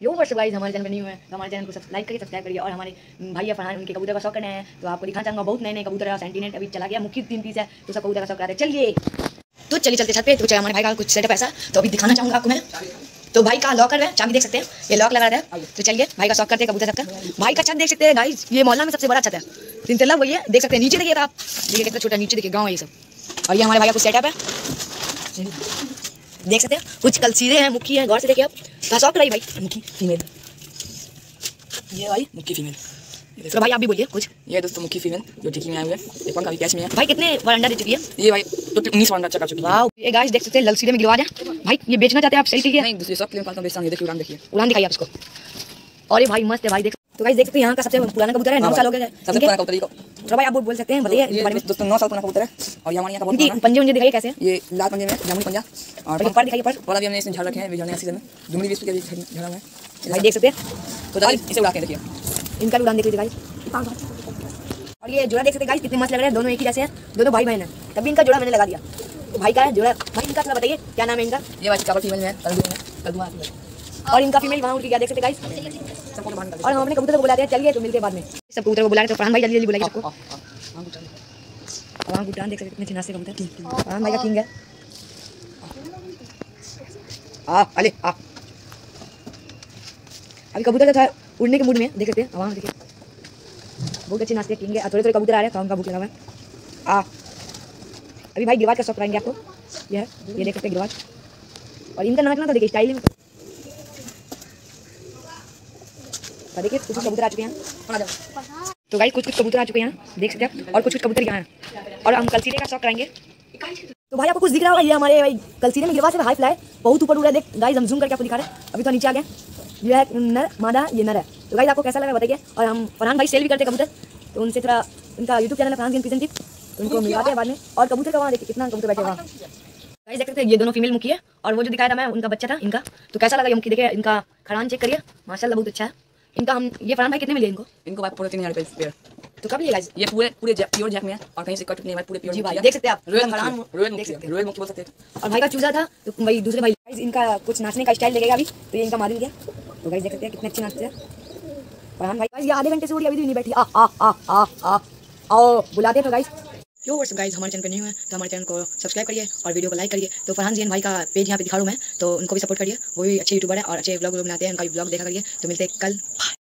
यो वर्ष गाइस हमारे चैनल पे न्यू है तो हमारे चैनल को लाइक करिए, सब्सक्राइब करिए। और हमारे भैया फरहान उनके कबूतर का शौक करने हैं तो आपको दिखाना चाहूँगा। बहुत नए नए कबूतर है, सेंटीनेट अभी चला गया, मुख्य 3 पीस है तो सब कबूतर का शौक कराते हैं। चलिए तो चलिए चलते छत पे। तो हमारे भाई का कुछ सेटअप ऐसा तो अभी दिखाना चाहूँगा आपको मैं। तो भाई का लॉकर है, चाबी देख सकते हैं, ये लॉक लगा रहा है। तो चलिए भाई का शौक करते हैं कबूतर सबका। भाई का छत देख सकते हैं गाइस, ये मोहल्ला में सबसे बड़ा छत है, 3 तल्ला वही है, देख सकते हैं। नीचे देखिए आप, देखिए कितना छोटा नीचे देखिए, गाँव है ये सब। और ये हमारे भाई का कुछ सेटअप है, देख सकते हैं। कुछ कलसीरे हैं, मुखी है, गौर से देखिए आप। कहाँ शौक कराई भाई, मुखी फीमेल, ये भाई मुखी फीमेल। तो भाई आप भी बोलिए कुछ। ये दोस्तों मुखी फीमेल जो टिकी में आए हुए हैं, ये पंखा भी कैश में है। भाई कितने बार अंडा दे चुकी है ये भाई तो 19 अंडा चका चुकी है। वाओ, ये गाइस देख सकते हैं ललसीरे में गिरवा है। भाई ये बेचना चाहते हैं आप, सही ठीक है? नहीं दूसरे सब के लिए निकालता हूं, बेचता हूं। ये देखिए उड़ान, देखिए उड़ान दिखाइए आप इसको। और ये भाई मस्त है भाई, देख। तो गाइस देख सकते हैं यहाँ का सबसे पुराना कबूतर है, 9 साल हो गए सबसे पुराना कबूतर को। तो भाई आप बोल सकते हैं, बताइए ये दोस्तों 9 साल पुराना कबूतर है। और ये हमारे यहाँ का इनकी बहुत पंजे उंजे दिखाइए कैसे हैं। ये लाल पंजे में जामुनी पंजा और पर दिखाइए पर। वाला भी हमने इसमें झाड़ रखे हैं, भी झाड़ने सीजन में डुंगली भी इसके झाड़ा हुआ है। भाई देख सकते हैं, तो चलिए इसे उड़ा के देखिए, इनका भी उड़ान देख लीजिए गाइस। और ये जोड़ा देख सकते हैं गाइस, कितने मस्त लग रहे हैं, दोनों एक ही जैसे हैं, दोनों भाई बहन हैं। तभी इनका जोड़ा मैंने लगा दिया। तो भाई का है जोड़ा। भाई इनका थोड़ा बताइए क्या नाम है इनका। ये भाई काबर फीमेल है, कलदुआ है। और इनका फीमेल वहाँ उनकी क्या देख सकते हैं गाइस। और हम अपने कबूतर को बुलाते हैं, चलिए तो मिलते हैं बाद में। सब कबूतर को बुला रहे तो फरहान भाई जल्दी जल्दी बुलाइए सबको। वहाँ गुटान देख सकते हैं, कितने चिनास से कबूतर। फरहान भाई का किंग है। अले अभी कबूतर था उड़ने के मूड में, देख सकते हैं। वहाँ देखिए बहुत अच्छे नाचते किंग है। थोड़े थोड़े कबूतर आ रहे हैं, उनका भूख लगा हुआ है। अभी भाई गिरवाज का शौक कराएंगे आपको। ये देख सकते हैं गिरवाज। और इनका नाचना तो देखिए स्टाइल में, देखिए कुछ कबूतर आ चुके हैं। तो गाइस कुछ कबूतर आ चुके हैं, देख सकते हैं। और कुछ कबूतर यहाँ हैं। और हम कलसीरे का शौक कराएंगे। तो भाई आपको कुछ दिख रहा होगा, ये हमारे भाई कलसीरे में गिरवाज है, हाई फ्लाई बहुत ऊपर उड़ रहा है। देख गाइस हम जूम करके आपको दिखा रहे हैं। अभी तो नीचे आ गए, ये है नर, मादा ये नर है। तो गाइस आपको कैसा लगा बताइए। और हम फरहान भाई सेल भी करते हैं कबूतर, तो उनसे थोड़ा इनका यूट्यूब चैनल है फरहान गेम टिप, तो उनको मिलवाते हैं बाद में। और कबूतर का वहाँ देखिए कितना कबूतर बैठे वहाँ। गाइस देख सकते हैं ये दोनों फीमेल मुखी है, और वो जो दिखाया था मैं उनका बच्चा था इनका। तो कैसा लगा ये मुखी, देखिए इनका खड़ान चेक करिए, माशाल्लाह बहुत अच्छा है इनका। हम ये फरहान भाई कितने मिले इनको? इनको भाई पूरे 3000 रुपए पेड़। तो कब लिए गाइस? ये पूरे प्योर जैक में है और कहीं से कट नहीं है, पूरे प्योर। जी भाई देख सकते हैं आप, रोयल मुखी बोल सकते हैं। और भाई का चूजा था तो भाई दूसरे भाई गाइस इनका कुछ नाचने का स्टाइल लगेगा अभी। तो ये इनका मालूम गया। तो गाइस देख सकते हैं कितने अच्छे नाचते हैं फरहान भाई। गाइस ये आधे घंटे से उड़ी, अभी भी नहीं बैठी। आओ बुलाते हैं। तो गाइस यो व्हाट्सअप गाइस, हमारे चैनल पे न्यू है तो हमारे चैनल को सब्सक्राइब करिए और वीडियो को लाइक करिए। तो फरहान जीन भाई का पेज यहाँ पे दिखा रहा हूँ मैं, तो उनको भी सपोर्ट करिए। वो भी अच्छे यूट्यूबर है और अच्छे व्लॉग बनाते हैं, उनका भी व्लॉग देखा करिए। तो मिलते हैं कल।